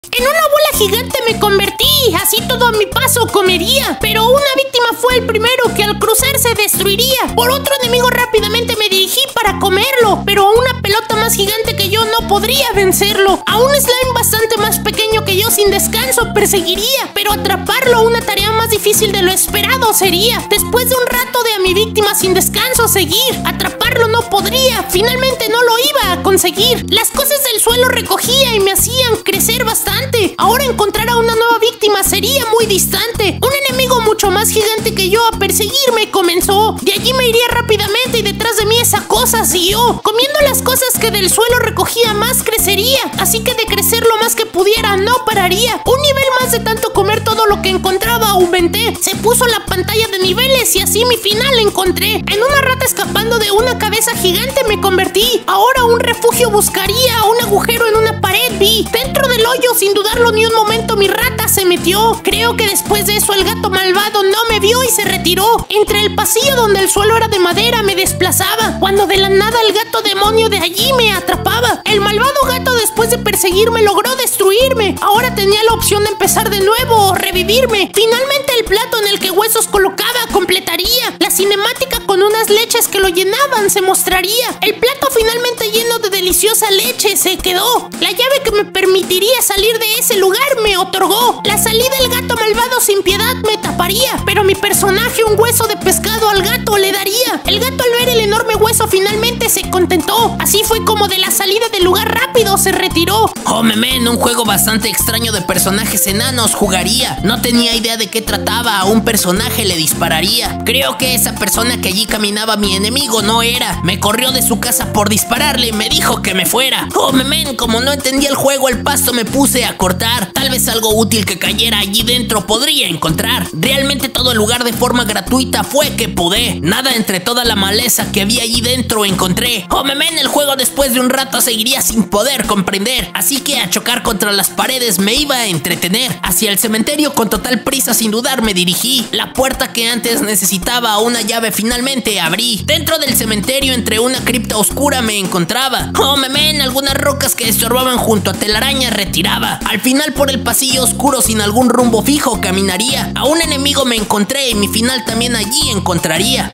En una bola gigante me convertí, así todo a mi paso comería. Pero una víctima fue el primero que al cruzar se destruiría. Por otro enemigo rápidamente me dirigí para comerlo, pero a una pelota más gigante que yo no podría vencerlo. A un slime bastante más pequeño que yo sin descanso perseguiría, pero atraparlo una tarea más difícil de lo esperado sería. Después de un rato de a mi víctima sin descanso seguir, atraparlo no podría, finalmente no lo iba a conseguir. Las cosas del suelo recogía y me hacían crecer bastante. Ahora encontrar a una nueva víctima sería muy distante. Un enemigo mucho más gigante que yo a perseguirme comenzó. De allí me iría rápidamente y detrás de mí esa cosa siguió. Comiendo las cosas que del suelo recogía más crecería, así que de crecer lo más que pudiera no pararía. Un nivel más de tanto comer todo lo que encontraba aumenté. Se puso la pantalla de niveles y así mi final encontré. En una rata escapando de una cabeza gigante me convertí. Ahora un refugio buscaría, un agujero en una pared vi. Dentro del hoyo sin dudarlo ni un momento mi rata se metió. Creo que después de eso el gato malvado no me vio y se retiró. Entre el pasillo donde el suelo era de madera me desplazaba, cuando de la nada el gato demonio de allí me atrapaba. El malvado gato después de perseguirme logró destruirme. Ahora tenía la opción de empezar de nuevo o revivirme. Finalmente el plato en el que huesos colocaba completaría. La cinemática con unas leches que lo llenaban se mostraría. El plato finalmente lleno de deliciosa leche se quedó. La llave que me permitiría salir de ese lugar me otorgó. La salida del gato malvado sin piedad me taparía, pero mi personaje un hueso de pescado al gato le daría. El gato al ver el enorme hueso finalmente se contentó. Así fue como de la salida del lugar rápido se retiró. Men, un juego bastante extraño de personajes enanos jugaría. No tenía idea de qué trataba, a un personaje le dispararía. Creo que esa persona que allí caminaba mi enemigo no era. Me corrió de su casa por dispararle y me dijo que me fuera. Men, como no entendía el juego, el pasto me puse a cortar. Tal vez algo útil que cayera allí dentro podría encontrar. Realmente todo el lugar de forma gratuita fue que pude. Nada entre toda la maleza que había allí dentro encontré. Men, el juego después de un rato seguiría sin poder comprender. Así que a chocar contra las paredes me iba a entretener. Hacia el cementerio con total prisa sin dudar me dirigí. La puerta que antes necesitaba una llave finalmente abrí. Dentro del cementerio entre una cripta oscura me encontraba. Men, algunas rocas que estorbaban junto a telaraña retiraba. Al final por el pasillo oscuro sin algún rumbo fijo caminaría. A un enemigo me encontré y mi final también allí encontraría.